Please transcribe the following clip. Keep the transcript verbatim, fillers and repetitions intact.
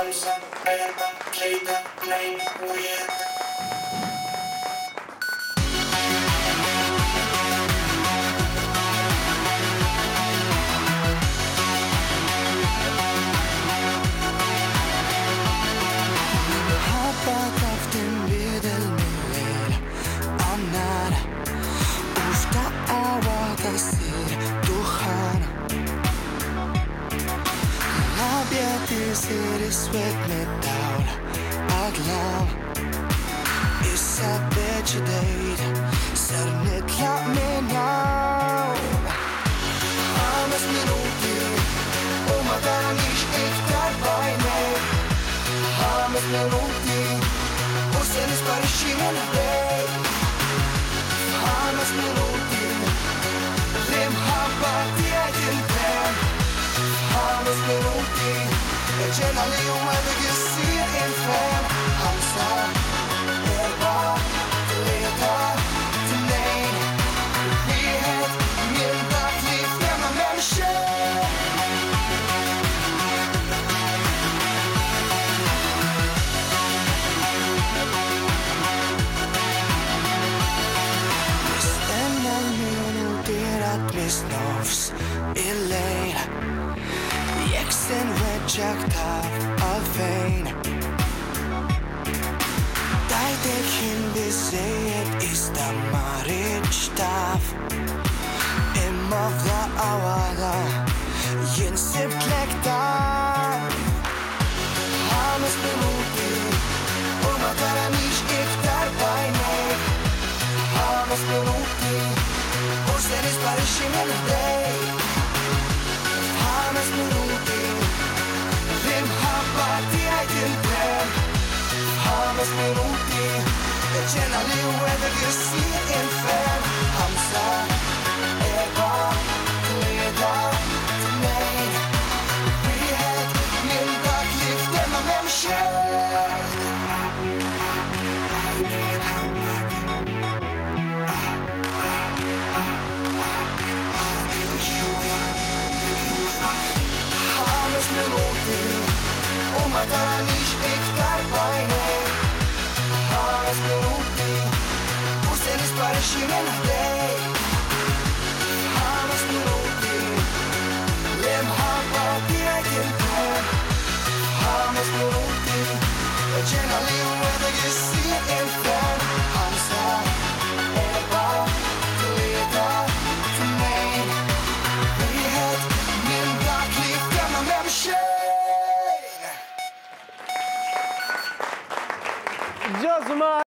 خمسة أربعة ثلاثة اثنين واحد. Sweat metal أغلام إسابة جديد صار نطلع من يوم خمس minuti وما ترانيش اكتر بعيني خمس minuti وسه نسبارشي من البيت خمس minuti المحبة تاعي تنتهي خمس minuti اجينا اليوم بدك يصير انفان خمسة أربعة ثلاثة اثنين واحد من تكليف ياما ممشي نستنى المينوتيرات مش نفس الليل يكسن وجهك تعرف ألفين دايتك هندي زيت استمرت شتاف إما فلا أولا ينسبت لك دار خمس minuti وما ترانيش اكتر بعينيك خمس minuti وسه نسبارشي من البيت خمس minuti المحبة تاعي تنتهي خمس minuti اجينا اليوم بدك يصير انفان خمسة أربعة ثلاثة اثنين واحد من تكليف دايما ممشي خمس minuti وما ترانيش اكتر بعيني خمس minuti وسه نسبارشي من البيت خمس minuti المحبة تاعي تنتهي خمس minuti اجينا اليوم بدك يصير انفان خمسة أربعة ثلاثة اثنين واحد من تكليف ياما ممشي Just my